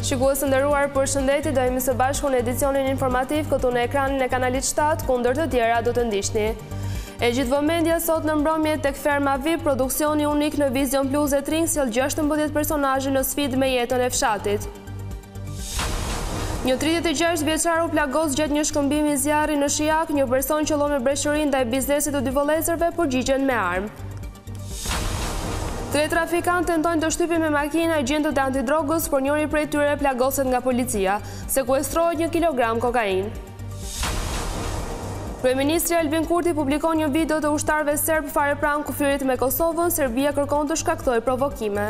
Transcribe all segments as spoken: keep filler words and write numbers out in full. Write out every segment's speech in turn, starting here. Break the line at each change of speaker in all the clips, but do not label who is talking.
Shikues të nderuar, përshëndetje, do jemi së bashku në edicionin informativ këtu në ekranin e kanalit shtatë, kundër të tjera do të ndiqni. E gjithë vëmendja sot në mbrëmje tek ferma V I P, produksioni unik në Vision Plus e Tring sjell gjashtëmbëdhjetë personazhe në sfidë me jetën e fshatit. Një tridhjetë e gjashtë vjeçar u plagos gjatë një shkëmbimi zjarri në Shijak, një person qëllon me breshëri ndaj biznesit të dy vëllezërve përgjigjen me armë. Tre trafikantë tentojnë të shtypin me makina agjentët e antidrogës, por njëri prej tyre plagoset nga policia. Sekuestrohet një kilogram kokainë. Kryeministri Albin Kurti publikon një video të ushtarëve serb fare pranë kufirit me Kosovën. Serbia kërkon të shkaktojë provokime.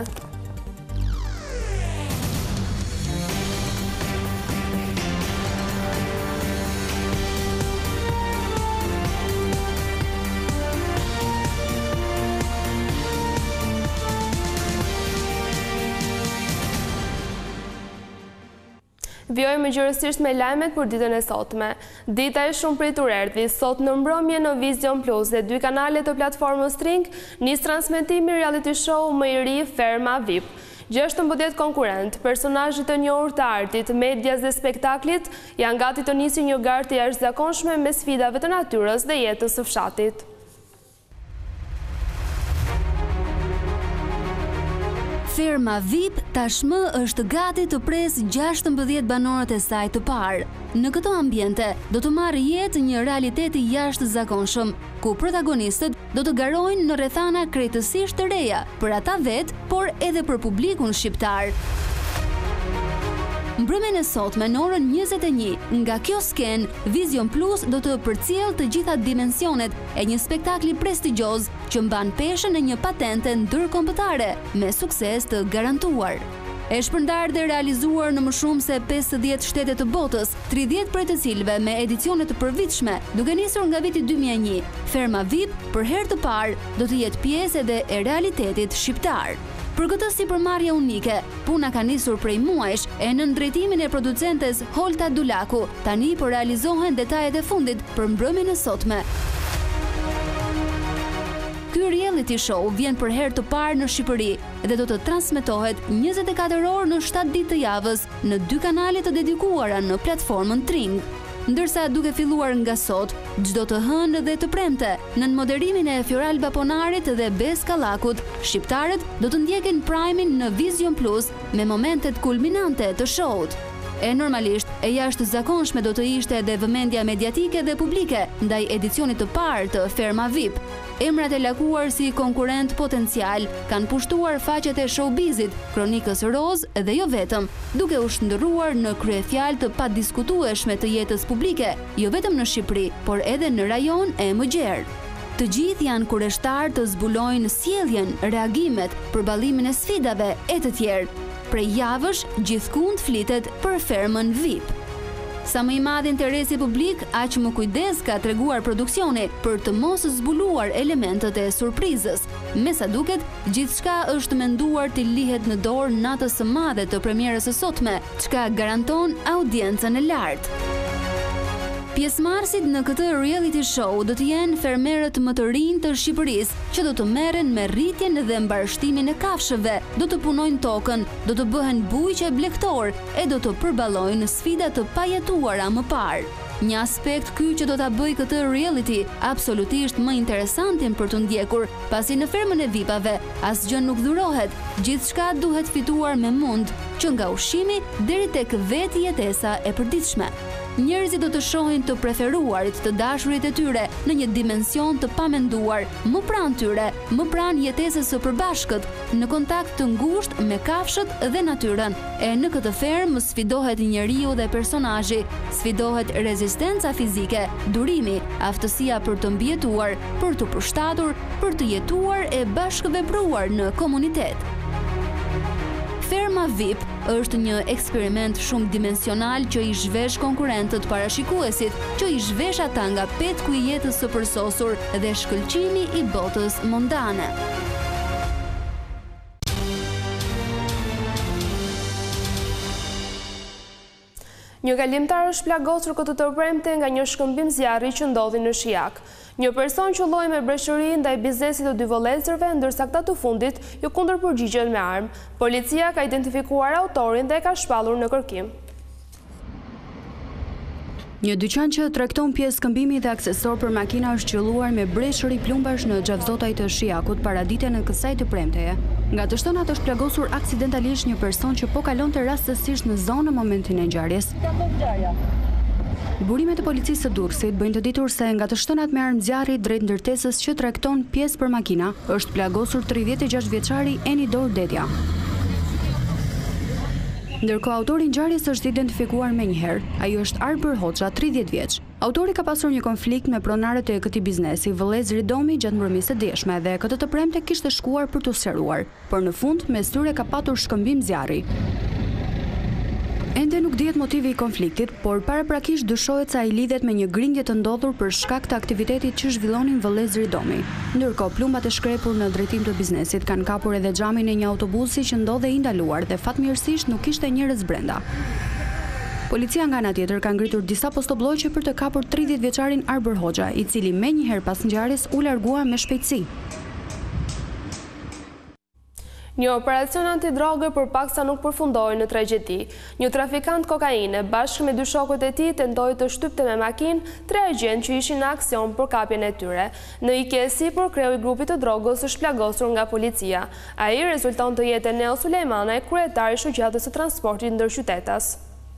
Vjojmë gjërësisht me lajmet për ditën e sotme. Dita e shumë pritur erdhi, sot në mbrëmje në Vision Plus dhe dy kanalet të platformës Tring, nis transmetimi reality show më i ri Ferma V I P. gjashtëmbëdhjetë konkurrent, personazhe të njohur të artit, medias dhe spektaklit janë gati të nisi një garë të jashtëzakonshme me sfidave të natyrës dhe jetës së fshatit.
Ferma V I P tashmë është gati të presë gjashtëmbëdhjetë banorët e saj të parë. Në këto ambiente do të marrë jetë një realiteti jashtëzakonshëm, ku protagonistët do të garojnë në rrethana krejtësisht të reja, për ata vetë, por edhe për publikun shqiptar. Mbrëmjen e sotme në orën njëzet e një, nga kjo sken, Vision Plus do të përcjell të gjitha dimensionet e një spektakli prestigjioz që mban peshën e një patente ndërkombëtare me sukses të garantuar. E shpërndar dhe realizuar në më shumë se pesëdhjetë shtete të botës, tridhjetë prej të cilëve me edicione të përvitshme, duke nisur nga viti dy mijë e një, Ferma V I P për herë të parë do të jetë pjesë edhe e realitetit shqiptar. Për këtë sipërmarrje unike, puna ka nisur prej muajsh e në drejtimin e producentes Holta Dulaku, tani po realizohen detajet e fundit për mbrëmjen e sotme. Ky reality show vjen për herë të parë në Shqipëri dhe do të transmetohet njëzet e katër orë në shtatë ditë të javës në dy kanale të dedikuara në platformën Tring. Ndërsa duke filluar nga sot, çdo të hënë dhe të premte, nën moderimin e Fioralba Ponarit dhe Bes Kallakut, shqiptarët do të ndjekin Prime-in në Vision Plus me momentet kulminante të show-ut. E normalisht, e jashtëzakonshme do të ishte edhe vëmendja mediatike dhe publike ndaj edicionit të parë të Ferma V I P. Emrat e lakuar si konkurrent potencial kanë pushtuar faqet e showbizit, kronikës roz dhe jo vetëm, duke u shndërruar në kryefjalë të padiskutueshme të jetës publike, jo vetëm në Shqipëri, por edhe në rajon e mëgjerë. Të gjithë janë kureshtar të zbulojnë sjelljen, reagimet, përballimin e sfidave e të tjerë. Prej javësh, gjithkund flitet për Fermën V I P. Sa më i madh interesi publik, aq më kujdes ka treguar produksioni për të mos zbuluar elementet e surprizës. Me sa duket, gjithçka është menduar të lihet në dorë natës së madhe të premierës së sotme, çka garanton audiencën e lartë. Pjesëmarrësit në këtë reality show do të jenë fermerët më të rinj të Shqipërisë, që do të merren me rritjen dhe mbarshtimin e kafshëve, do të punojnë tokën, do të bëhen bujqe blektor e do të përballojnë sfida të pajetuara më parë. Një aspekt ky që do ta bëj këtë reality absolutisht më interesantin për të ndjekur, pasi në fermën e V I P-ave asgjë nuk dhurohet, gjithçka duhet fituar me mund, që nga ushqimi deri tek vetë jetesa e përditshme. Njerëzit do të shohin të preferuarit të dashurit e tyre në një dimension të pamenduar, më pranë tyre, më pranë jetesës së përbashkët, në kontakt të ngushtë me kafshët dhe natyrën. E në këtë fermë sfidohet njeriu dhe personazhi, sfidohet rezistenca fizike, durimi, aftësia për të mbijetuar, për të përshtatur, për të jetuar e bashkëvepruar në komunitet. Ferma V I P është një eksperiment shumë dimensional që i zhvesh konkurrentët parashikuesit, që i zhvesh ata nga petku i jetës së përsosur dhe shkëlqimi i botës mondane. Një kalimtar është plagosur këtë të premte nga një shkëmbim zjarri që ndodhi në Shijak.
Një person qëlloi me breshëri ndaj biznesit të dy vëllezërve, ndërsa këta të fundit ju kundërpërgjigjen me armë. Policia ka identifikuar autorin dhe ka shpallur në kërkim.
Një dyqan që tregton pjesë këmbimi dhe aksesor për makina është qelluar me breshëri plumbash në gjavzotaj të Shiakut paradite në kësaj të premteje. Nga të shtonat është plagosur aksidentalisht një person që po kalonte rastësisht në zonë në momentin e ngjarjes. Burimet e policisë së Durrësit bëjnë të ditur se nga të shtënat me armë zjarri drejt ndërtesës që tregton pjesë për makina është plagosur tridhjetë e gjashtë vjeçari Enidor Dedja. Ndërkohë autori i ngjarjes është identifikuar menjëherë. Ai është Arber Hoxha, tridhjetë vjeç. Autori ka pasur një konflikt me pronarët e këtij biznesi, vëllezëri Domi, gjatë mbrëmjes së djeshme dhe këtë të premte kishte shkuar për t'u sqaruar, por në fund mes tyre ka patur shkëmbim zjarri. Ende nuk dihet motivi i konfliktit, por paraprakisht dyshohet se ai lidhet me një grindje të ndodhur për shkak të aktivitetit që zhvillonin vëllezëri Domi. Ndërkohë, plumbat e shkrepur në drejtim të biznesit kanë kapur edhe xhamin e një autobusi që ndodhej i ndaluar dhe fatmirësisht nuk kishte njerëz brenda. Policia nga ana tjetër ka ngritur disa postobllogje për të kapur tridhjetë vjeçarin Arber Hoxha, i cili menjëherë pas ngjarjes u largua me shpejtësi.
Një operacion antidrogë përpaksa nuk përfundoi në tragjedi. Një trafikant kokaine bashkë me dy shokët e tij tentoi të shtypte me makinë tre agentë që ishin në aksion për kapjen e tyre. Në ikje e sipër, kreu i grupit të drogës është plagosur nga policia. Ai rezulton të jetë Eneo Sulejmanaj, kryetari i shoqatës së transportit ndërqytetas.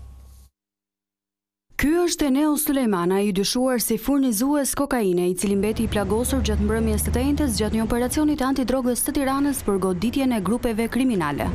Ky është Eneo Sulejmana, i dyshuar si furnizues kokaine, i cili mbeti i plagosur gjatë mbrëmjes së tënjtes gjatë një operacioni të antidrogës të Tiranës për goditjen e grupeve kriminale.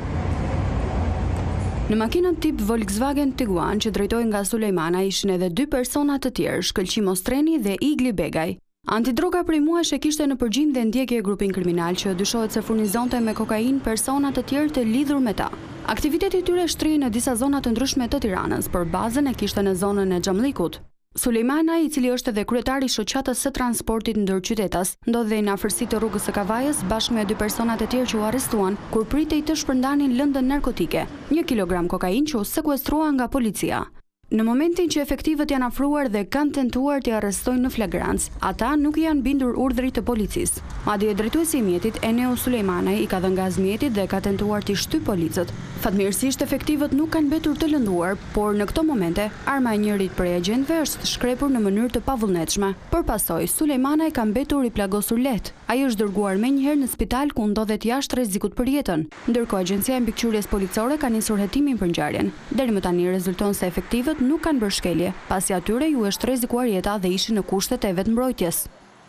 Në makinën tip Volkswagen Tiguan që drejtoi nga Sulejmana ishin edhe dy persona të tjerë, Shkëlqi Mostreni dhe Igli Begaj. Antidroga prej muajsh e kishte në përgjim dhe ndjekje grupin kriminal që dyshohet se furnizonte me kokainë persona të tjerë të lidhur me ta. Aktiviteti i tyre shtrihej në disa zona të ndryshme të Tiranës, por bazën e kishte në zonën e Xhamllikut. Sulejmana, i cili është edhe kryetari i shoqatës së transportit ndërqytetas, ndodhej në afërsi të rrugës së Kavajës bashkë me dy persona të tjerë që u arrestuan kur pritej të shpërndanin lëndën narkotike, një kilogram kokainë që u sekuestrua nga policia. Në momentin që efektivët janë afruar dhe kanë tentuar t'i arrestojnë në flagrancë, ata nuk janë bindur urdhrit të policisë. Madje drejtuesi i mjetit, Eneo Sulejmanaj, i ka dhënë gaz mjetit dhe ka tentuar t'i shtypë policët. Fatmirësisht efektivët nuk kanë mbetur të lënduar, por në këto momente arma e njërit prej agjentëve është shkrepur në mënyrë të pavullnetshme. Përpasoj, Sulejmanaj ka mbetur i plagosur lehtë. Ai është dërguar menjëherë në spital ku ndodhet jashtë rrezikut për jetën. Ndërkohë Agjencia e Mbikëqyrjes Policore ka nisur hetimin për ngjarjen. Deri më tani rezulton se efektivët nuk kanë bërë shkelje, pasi atyre ju është rrezikuar jeta dhe ishin në kushtet e vetmbrojtjes.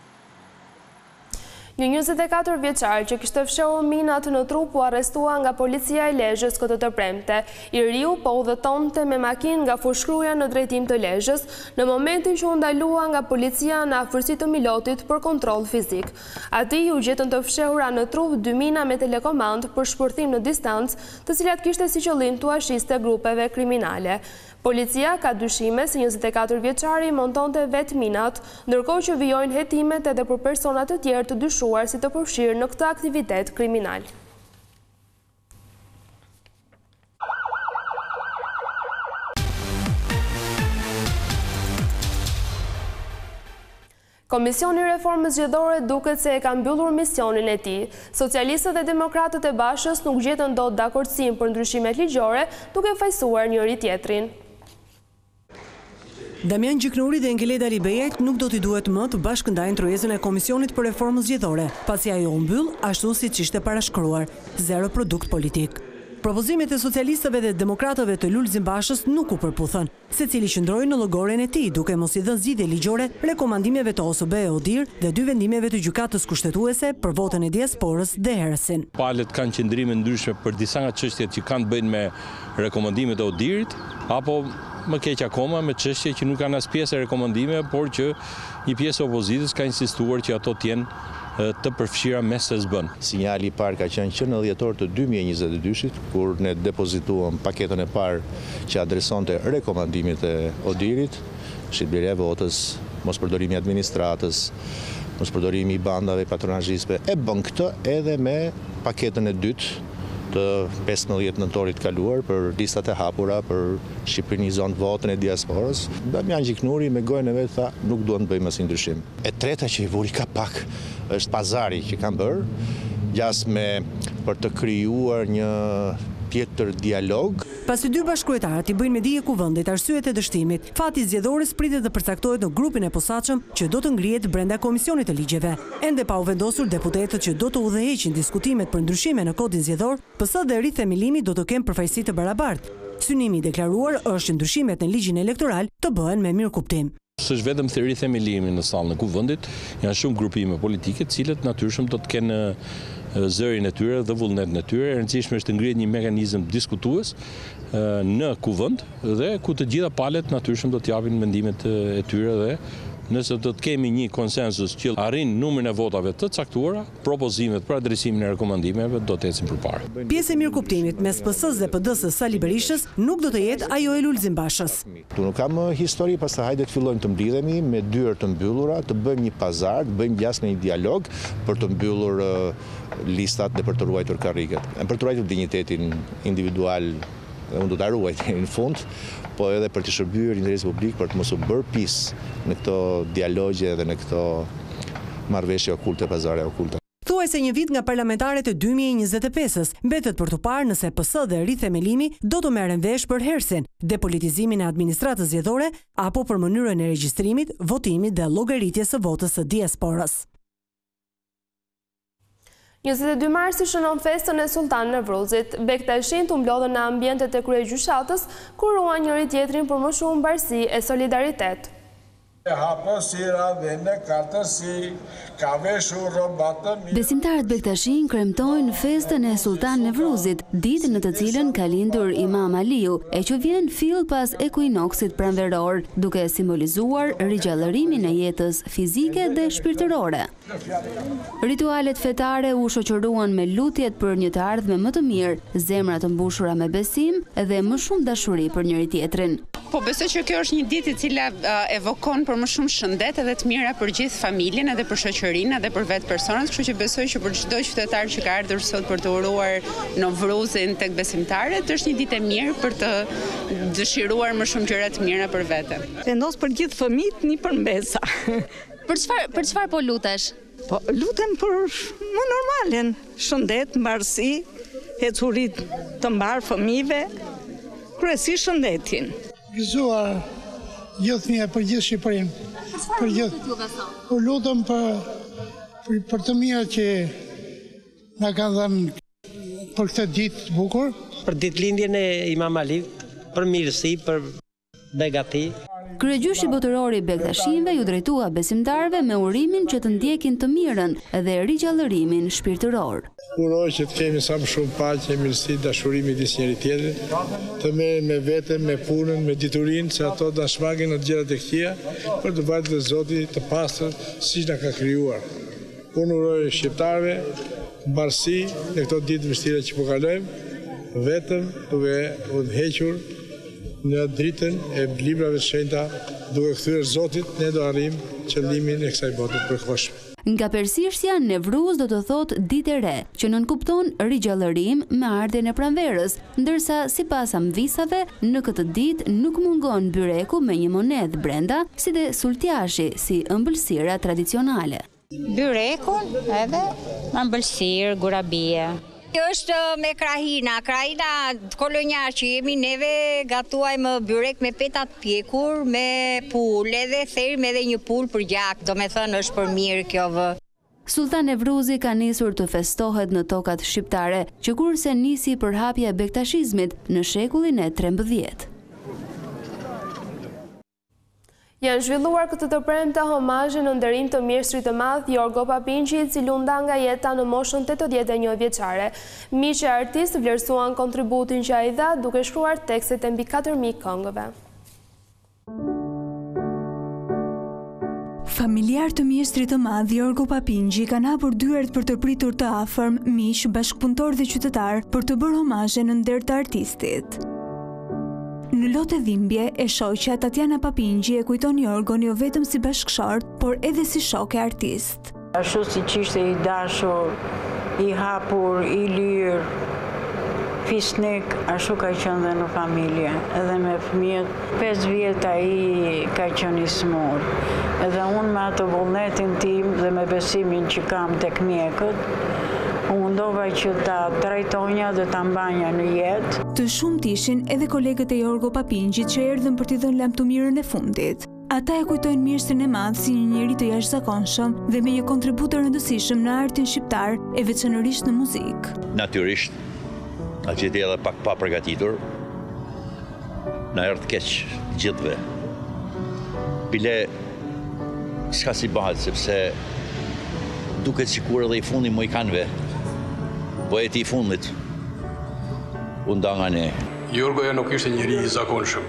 Një njëzet e katër vjeçar që kishte fshehur minat në trup u arrestua nga policia e Lezhës këtë të premte. I riu po udhëtonte me makinë nga fushkruja në drejtim të Lezhës në momentin që u ndalua nga policia në afërsi të Milotit për kontroll fizik. Atij u gjetën të fshehura në trup dy mina me telekomand për shpërthim në distancë, të cilat kishte si qëllim t'u ashiste grupeve kriminale. Policia ka dyshime se njëzet e katër vjeçari montonte vetë minat, ndërkohë që vijojnë hetimet edhe për personat të tjerë të dyshuar si të përfshirë në këtë aktivitet kriminal. Komisioni i Reformës Zgjedhore duket se e ka mbyllur misionin e tij. Socialistët dhe demokratët e Bashës nuk gjetën dot dakordsim për ndryshimet ligjore, duke fajsuar njëri tjetrin.
Damian Gjiknuri dhe Engeleda Libejait nuk do t'i duhet më të bashkëndajnë trojezën e Komisionit për Reformës Zgjedhore, pasi ajo u mbyll ashtu siç ishte parashkruar, zero produkt politik. Propozimet e socialistëve dhe demokratëve të Lulzim Bashës nuk u përputhën, secili qëndroi në llogoren e tij, duke mos i dhënë zgjidhje ligjore rekomandimeve të O S B e ODIR dhe dy vendimeve të gjykatës kushtetuese për votën e diasporës dhe herësin.
Palët kanë qëndrime ndryshme për disa nga çështjet që kanë bëjnë me rekomandimet e ODIR-it, apo më keq akoma me çështje që nuk kanë as pjesë e rekomandimeve, por që një pjesë e opozitës ka insistuar që ato të jenë të përfshira me S S B-n.
Sinjali i parë ka qenë që në dhjetor të dy mijë e njëzet e dyshit, kur ne depozituam paketën e parë që adresonte rekomandimet e ODIR-it, shitblerja e votës, mos përdorimi i administratës, mos përdorimi i bandave patronazhiste, e bën këtë edhe me paketën e dytë të pesëmbëdhjetë nëntorit kaluar për listat e hapura për shqipërinizon votën e diasporës. Damian Gjiknuri me gojën e vet tha nuk duam të bëjmë asnjë ndryshim. E treta që i vuri ka pak është pazari që kanë bërë, gjas me për të krijuar një tjetër dialog.
Pasi dy bashkëkryetarët i bëjnë me dije kuvendit arsyet e dështimit, fati zgjedhores pritet të përcaktohet në grupin e posaçëm që do të ngrihet brenda Komisionit të Ligjeve. Ende pa u vendosur deputetët që do të udhëheqin diskutimet për ndryshime në kodin zgjedhor, P S dhe rithemelimi do të kenë përfaqësi të barabartë. Synimi i deklaruar është që ndryshimet në ligjin elektoral të bëhen me mirëkuptim.
S'është vetëm të rithemelimi në sallën e kuvendit, janë shumë grupime politike, të cilët natyrshëm do të kenë zërin e tyre dhe vullnetin e tyre. E rëndësishme është të ngrihet një mekanizëm diskutues në kuvend dhe ku të gjitha palët natyrshëm do të japin mendimet e tyre dhe nëse do të kemi një konsensus që arrin numrin e votave të caktuara, propozimet për adresimin e rekomandimeve do të ecin përpara.
Pjesë e mirëkuptimit mes P S-s dhe P D-s Sali Berishës nuk do të jetë ajo e Lulzim Bashës.
Tu nuk kam histori, pastaj hajde të fillojmë të mblidhemi me dyert të mbyllura, të bëjmë një pazar, të bëjmë gjas në një dialog për të mbyllur listat dhe për të ruajtur karriget. E për të ruajtur dinjitetin individual, unë do ta ruaj deri në fund, po edhe për të shërbyer interesin publik, për të mos u bërë pis në këto dialogje dhe në këto marrëveshje okulte, pazare okulte.
Thuaj se një vit nga parlamentarët e dy mijë e njëzet e pesës mbetet për të parë nëse P S dhe rithemelimi do të merren vesh për hersin, depolitizimin e administratës zgjedhore apo për mënyrën e regjistrimit, votimit dhe llogaritjes së votës së diasporës.
njëzet e dy marsi shënon festën e Sultan Nevruzit. Bektashin të mblodhen në ambientet e kryegjyshatës, ku ruan njëri tjetrin për më shumë mbarësi e solidaritet.
Besimtarët Bektashin kremtojnë festën e Sultan Nevruzit, ditë në të cilën ka lindur Imam Aliu, e që vjen fill pas ekuinoksit pranveror, duke simbolizuar rigjallërimin e jetës fizike dhe shpirtërore. Ritualet fetare u shoqëruan me lutjet për një të ardhme më të mirë, zemra të mbushura me besim dhe më shumë dashuri për njëri tjetrin.
Po besoj që kjo është një ditë e cila evokon për më shumë shëndet edhe të mira për gjithë familjen, edhe për shoqërinë, edhe për vetë personat, kështu që besoj që për çdo qytetar që ka ardhur sot për të uruar Nevruzin tek besimtarët, është një ditë e mirë për të dëshiruar më shumë gjëra të mira për veten.
Vendos për gjithë fëmijët një përmbesa.
Për çfarë për çfarë po lutesh?
Po lutem për më normalen, shëndet, mbarësi, ecurit të mbar fëmijëve, kryesisht shëndetin.
Gëzuar gjithë një për gjithë Shqipërinë. Për gjithë. U lutem për, për, për të mirë që na kanë dhënë për këtë ditë të bukur.
Për ditëlindjen e Imam Aliut, për mirësi, për begati.
Kryegjyshi botëror i Bektashinëve ju drejtua besimtarëve me urimin që të ndjekin të mirën dhe rigjallërimin shpirtëror.
Uroj që të kemi sa më shumë paqe, mirësi, dashuri midis njëri tjetrit, të merrem me veten, me punën, me diturinë, se ato dashmangin në të gjërat e këqija, për të vajtë dhe Zoti të pastër siç na ka krijuar. Unë uroj shqiptarëve mbarësi në këto ditë vështira që po kalojmë, vetëm duke udhëhequr në dritën e librave të shenjta, duke kthyer Zotit, ne do arrijmë qëllimin e kësaj bote të përkohshme.
Nga persishtja, Nevruz do të thot ditë e re, që nënkupton rigjallërim me ardhjen e pranverës, ndërsa sipas amvisave, në këtë ditë nuk mungon byreku me një monedhë brenda, si dhe sultjashi si ëmbëlsira tradicionale.
Byrekun edhe ëmbëlsirë, gurabie. Kjo është me krahina, krahina kolonjar që jemi neve gatuajmë byrek me petat pjekur, me pull, edhe therm edhe një pull për gjak, do me thënë është për mirë kjo vë.
Sultan Nevruzi ka nisur të festohet në tokat shqiptare, që kurse nisi përhapja e bektashizmit në shekullin e trembëdhjetë.
Janë zhvilluar këtë të premte homazhe në nderim të mjeshtrit të madh Jorgo Papingji, i cili u nda nga jeta në moshën tetëdhjetë e një vjeçare. Miq e artist vlerësuan kontributin që ai dha duke shkruar tekstet e mbi katër mijë këngëve.
Familjar të mjeshtrit të madh Jorgo Papingji kanë hapur dyert për të pritur të afërm miq, bashkëpunëtor dhe qytetar për të bërë homazhe në nder të artistit. Në lotë e dhimbje, e shoqja Tatjana Papingji e kujton Jorgon jo vetëm si bashkëshort, por edhe si shok e artist.
Ashtu si që ishte i dashur, i hapur, i lirë, fisnik, ashtu ka qenë dhe në familje, edhe me fëmijët, pesë vjet ai ka qenë i smur. Edhe unë me atë vullnetin tim dhe me besimin që kam tek mjekët, u mundova që ta trajtonja dhe ta mbanja në jetë.
Të shumt ishin edhe kolegët e Jorgo Papingjit që erdhën për t'i dhënë lamtumirën e fundit. Ata e kujtojnë mirësinë e madhe si një njeri të jashtëzakonshëm dhe me një kontribut të rëndësishëm në artin shqiptar e veçanërisht në muzikë.
Natyrisht, a që edhe pak pa përgatitur, në erdhë keq gjithve. Bile, s'ka si bëhet, sepse duket sikur edhe i fundi Mojkanëve, poeti i fundit, u nda nga ne.
Jorgoja nuk ishte njeri i zakonshëm.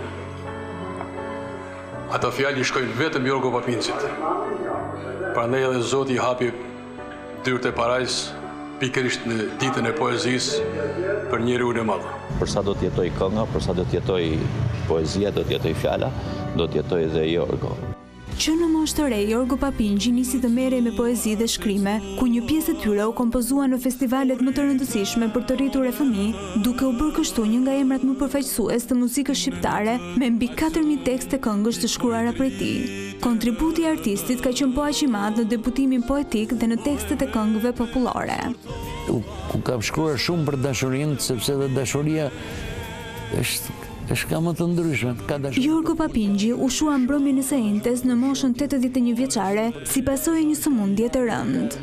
Ata fjalë i shkojnë vetëm Jorgo Papingjit. Prandaj edhe Zoti i hapi dyert e parajs pikërisht në ditën e poezisë për njeriun e madh.
Përsa do të jetoj kënga, përsa do të jetoj poezia, do të jetoj fjala, do të jetoj edhe Jorgo.
Që në moshë të re, Jorgo Papingji nisi të merrej me poezi dhe shkrime, ku një pjesë e tyre u kompozua në festivalet më të rëndësishme për të rritur e fëmijë, duke u bërë kështu një nga emrat më përfaqësues të muzikës shqiptare, me mbi katër mijë tekste këngësh të shkruara prej tij. Kontributi i artistit ka qenë po aq i madh në debutimin poetik dhe në tekstet e këngëve popullore.
Ku kam shkruar shumë për dashurinë, sepse dhe dashuria është është ka më të ndryshme.
Jorgo Papingji u shua mbrëmjen e së enjtes në moshën tetëdhjetë e një vjeçare si pasojë e një sëmundje të rëndë.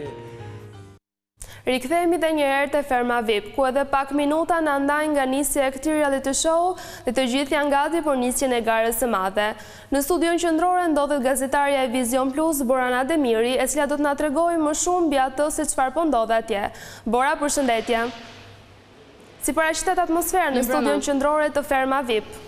Rikthehemi dhe një herë te Ferma V I P, ku edhe pak minuta na ndajnë nga nisja e këtij reality show dhe të gjithë janë gati për nisjen e garës së madhe. Në studion qendrore ndodhet gazetarja e Vision Plus, Borana Demiri, e cila do të na tregojë më shumë mbi atë se çfarë po ndodh atje. Bora, përshëndetje. Si paraqitet atmosfera në studion qendrore të Ferma V I P?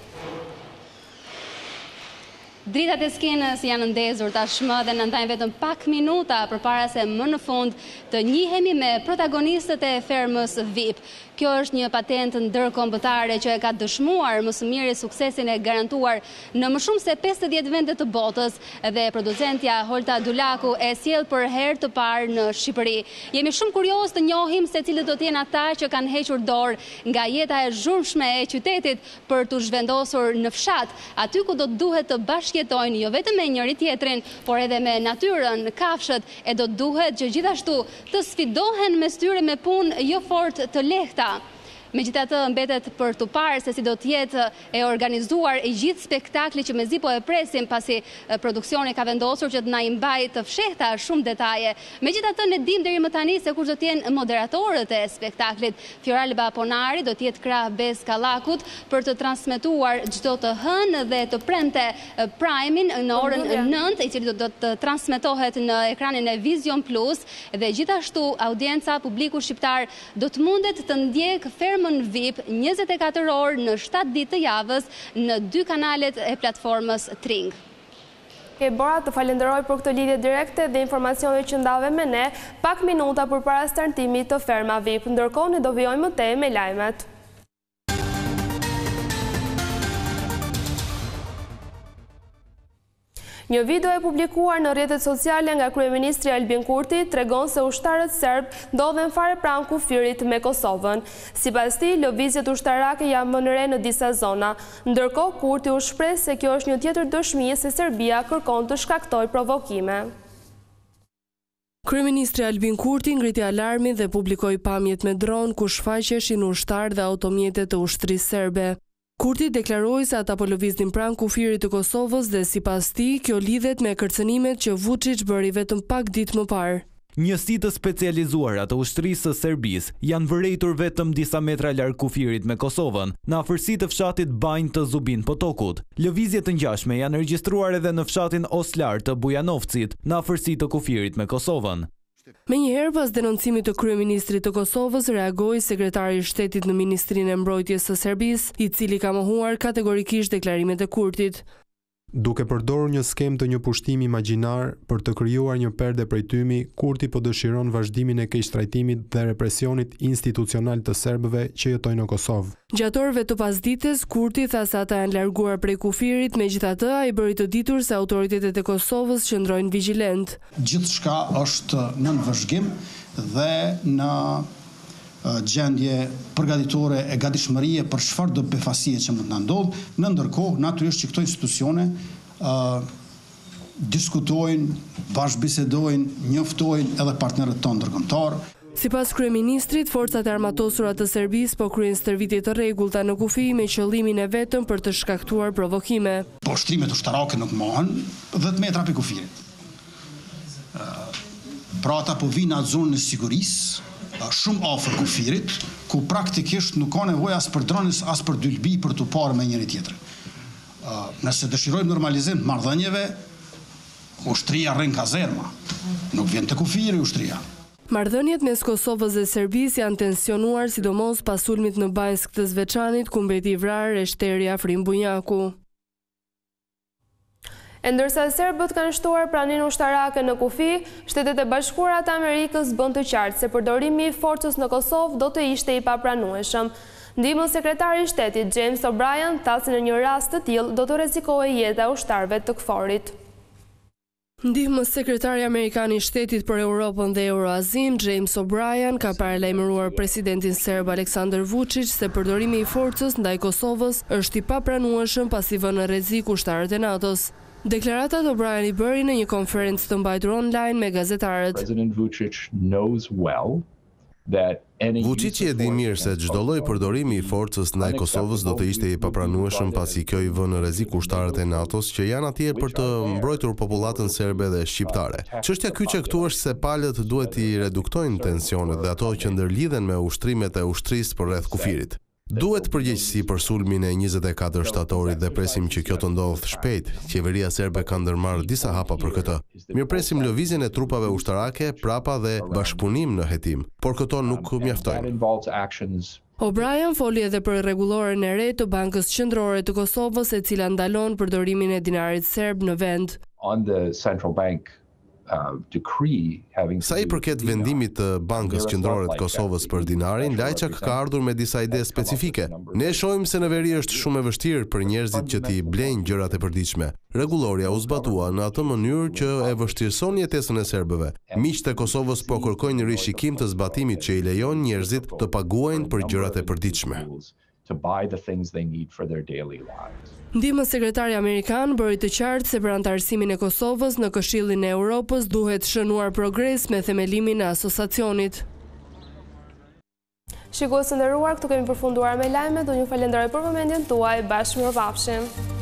Dritat e skenës janë ndezur tashmë dhe në ndajnë vetëm pak minuta përpara se më në fund të njihemi me protagonistët e Fermës V I P. Kjo është një patent ndërkombëtare që e ka dëshmuar më së miri suksesin e garantuar në më shumë se pesëdhjetë vende të botës dhe producentja Holta Dulaku e sjell për herë të parë në Shqipëri. Jemi shumë kurioz të njohim se cilët do të jenë ata që kanë hequr dorë nga jeta e zhurmshme e qytetit për të zhvendosur në fshat, aty ku do të duhet të bashkëjetojnë jo vetëm me njëri tjetrin, por edhe me natyrën, kafshët, e do të duhet që gjithashtu të sfidohen mes tyre me punë jo fort të lehta. Megjithatë mbetet për të parë se si do të jetë e organizuar e gjithë spektakli që mezi po e presim, pasi produksioni ka vendosur që të na i mbajë të fshehta shumë detaje. Megjithatë ne dim deri më tani se kush do të jenë moderatorët e spektaklit. Fioralba Ponari do të jetë krah Bez Kallakut për të transmetuar çdo të hënë dhe të premte Prime-in në orën nëntë, i cili do të transmetohet në ekranin e Vision Plus, dhe gjithashtu audienca, publiku shqiptar do të mundet të ndjek Fermën V I P njëzet e katër orë në shtatë ditë të javës në dy kanalet e platformës Tring.
Ke Bora, të falenderoj për këtë lidhje direkte dhe informacione që ndave me ne pak minuta përpara startimit të Ferma V I P. Ndërkohë ne do vijojmë më tej me lajmet. Një video e publikuar në rrjetet sociale nga kryeministri Albin Kurti tregon se ushtarët serb ndodhen fare pranë kufirit me Kosovën. Sipas tij, lëvizjet ushtarake janë më në re në disa zona. Ndërkohë, Kurti u shpreh se kjo është një tjetër dëshmi se Serbia kërkon të shkaktojë provokime.
Kryeministri Albin Kurti ngriti alarmin dhe publikoi pamjet me dron ku shfaqeshin ushtar dhe automjete të ushtrisë serbe. Kurti deklaroi se ata po lëviznin pranë kufirit të Kosovës dhe sipas tij kjo lidhet me kërcënimet që Vučić bëri vetëm pak ditë më parë.
Njësi të specializuara të ushtrisë së Serbisë janë vërejtur vetëm disa metra larg kufirit me Kosovën, në afërsi të fshatit Banj të Zubin Potokut. Lëvizje të ngjashme janë regjistruar edhe në fshatin Oslar të Bujanovcit, në afërsi të kufirit me Kosovën.
Me njëherë pas denoncimit të kryeministrit të Kosovës, reagoi sekretari i shtetit në Ministrinë e Mbrojtjes së Serbisë, i cili ka mohuar kategorikisht deklarimet e Kurtit.
Duke përdorur një skem të një pushtimi imagjinar për të krijuar një perde prej tymi, Kurti po dëshiron vazhdimin e keqtrajtimit dhe represionit institucional të serbëve që jetojnë në Kosovë.
Gjatë orëve të pasdites, Kurti tha se ata janë larguar prej kufirit, megjithatë ai bëri të ditur se autoritetet e Kosovës qëndrojnë vigjilent.
Gjithçka është në vëzhgim dhe në gjendje përgatitore e gatishmërie për çfarë do befasie që mund të na ndodh, në ndërkohë natyrisht që këto institucione uh, diskutojnë, bashkëbisedojnë, njoftojnë edhe partnerët tonë ndërkombëtar.
Sipas kryeministrit, forcat e armatosura të Serbisë po kryejnë stërvitje të rregullta në kufi me qëllimin e vetëm për të shkaktuar provokime.
Po shtrimet ushtarake nuk mohen dhjetë metra pe kufirit. Pra ata po vinë atë zonën e sigurisë, shumë afër kufirit, ku praktikisht nuk ka nevojë as për drones, as për dylbi për të parë me njëri tjetrin. Nëse dëshirojmë normalizim të marrëdhënieve, ushtria rrin kazerma, nuk vjen te kufiri ushtria.
Marrëdhëniet mes Kosovës dhe Serbisë janë tensionuar sidomos pas sulmit në Banjsk të Zveçanit, ku mbeti i vrarë Eshteri Afrim Bunjaku.
E ndërsa serbët kanë shtuar praninë ushtarake në kufi, Shtetet e Bashkuara të Amerikës bën të qartë se përdorimi i forcës në Kosovë do të ishte i papranueshëm. Ndihmës sekretari i shtetit James O'Brien tha se në një rast të tillë do të rrezikohej jeta e ushtarëve të KFOR-it.
Ndihmës sekretari amerikan i shtetit për Europën dhe Euroazin, James O'Brien, ka paralajmëruar presidentin serb Aleksandar Vučić se përdorimi i forcës ndaj Kosovës është i papranueshëm pasi vënë në rrezik ushtarët e NATO-s. Deklaratat O'Brien i bëri në një konferencë të mbajtur online me gazetarët.
President Vučić knows well that
Vučići e di mirë se çdo lloj përdorimi i forcës ndaj Kosovës do të ishte i papranueshëm pasi kjo i vën në rrezik ushtarët e NATO-s që janë atje për të mbrojtur popullatën serbe dhe shqiptare. Çështja kyçe këtu është se palët duhet i reduktojnë tensionet dhe ato që ndërlidhen me ushtrimet e ushtrisë përreth kufirit. Duhet përgjegjësi për sulmin e njëzet e katër shtatorit dhe presim që kjo të ndodhë shpejt. Qeveria serbe ka ndërmarrë disa hapa për këtë. Mirpresim lëvizjen e trupave ushtarake, prapa dhe bashkëpunim në hetim, por këto nuk mjaftojnë.
O'Brien foli edhe për rregulloren e re të Bankës Qendrore të Kosovës, e cila ndalon përdorimin e dinarit serb në vend.
On the central bank
Sa i përket vendimit të Bankës Qendrore të Kosovës për dinarin, Lajçak ka ardhur me disa ide specifike. Ne shohim se në veri është shumë e vështirë për njerëzit që t'i blejnë gjërat e përditshme. Rregulloria u zbatua në atë mënyrë që e vështirëson jetesën e serbëve. Miqtë e Kosovës po kërkojnë një rishikim të zbatimit që i lejon njerëzit të paguajnë për gjërat e përditshme.
Ndihmës sekretari amerikan bëri të qartë se për antarësimin e Kosovës në Këshillin e Europës duhet shënuar progres me themelimin e asociacionit.
Shikues të nderuar, këtu kemi përfunduar me lajmet. Unë ju falenderoj për vëmendjen tuaj. Bashkë mirupafshim.